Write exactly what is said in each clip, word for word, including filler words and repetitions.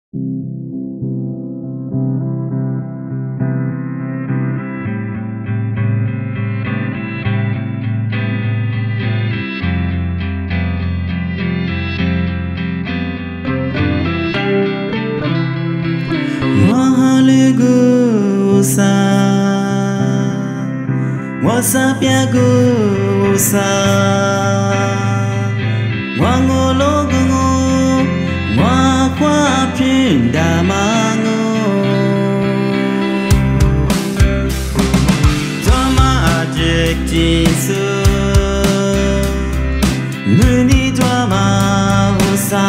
我啥别个啥，我我老个我，我花片大马我，怎么这几次，你你怎么不啥？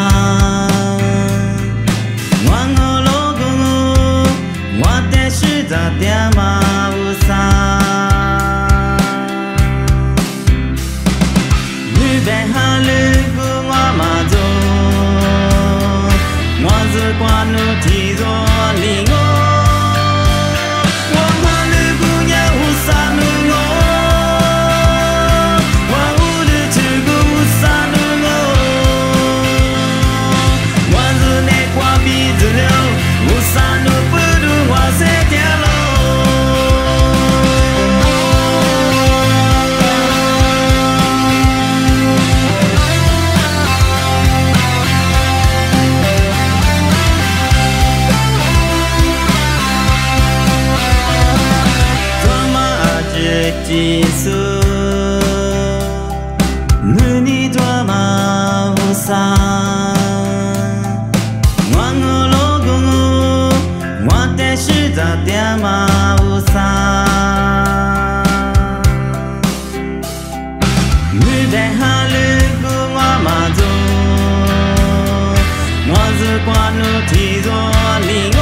我我老个我，我的是咋的嘛不啥？ quan nu thì do li ngô, hoa hoa nu bu nha u sa nu ngô, hoa u nu chu gu u sa nu ngô, hoa zu ne qua bi zu liu, u sa nu bu du hoa se tia lo. Jesus, người đi qua mà vô xa, ngoan ngô lô gô ngô, ngoan tê sư giả tê mà vô xa, người đại hà lư gô ngoa mà dô, ngoan dư qua nô thì dô lì.